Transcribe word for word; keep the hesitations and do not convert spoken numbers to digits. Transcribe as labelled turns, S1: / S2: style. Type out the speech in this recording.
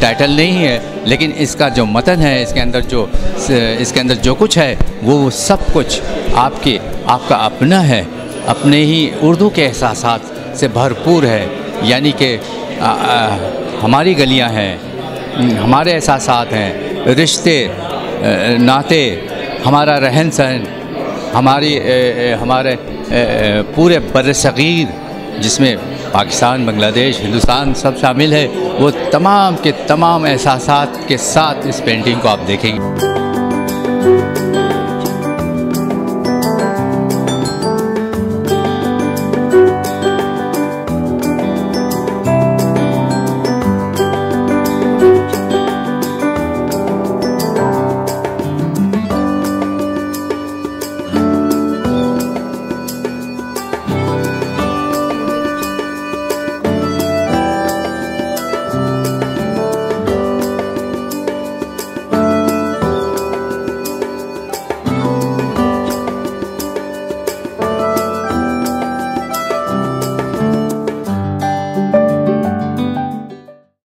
S1: Title नहीं है, लेकिन इसका जो मतन है, इसके अंदर जो इसके अंदर जो कुछ है वो सब कुछ आपके आपका अपना है, अपने ही उर्दू के एहसासात से भरपूर है। यानी कि हमारी गलियां हैं, हमारे एहसासात हैं, रिश्ते नाते, हमारा रहन सहन, हमारी हमारे पूरे बर्रसगीर जिसमें पाकिस्तान, बांग्लादेश, हिंदुस्तान सब शामिल है, वो तमाम के तमाम एहसासात के साथ इस पेंटिंग को आप देखेंगे।